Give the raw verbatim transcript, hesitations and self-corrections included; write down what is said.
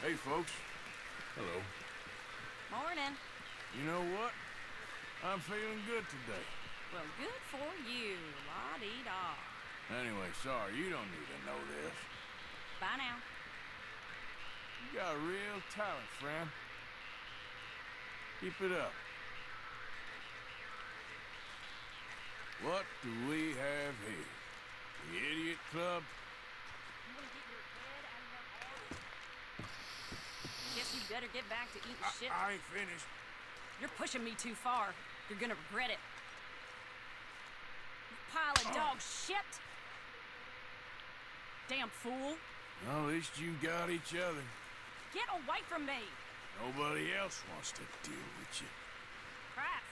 Hey, folks. Hello. Morning. You know what? I'm feeling good today. Well, good for you. La-dee-da. Anyway, sorry, you don't need to know this. Bye now. You got a real talent, friend. Keep it up. What do we have here? The Idiot Club? You wanna get your head out of your ass? Guess you better get back to eating I, shit. I ain't finished. You're pushing me too far. You're gonna regret it. You pile of dog shit! Damn fool. Well, at least you got each other. Get away from me! Nobody else wants to deal with you. Crap.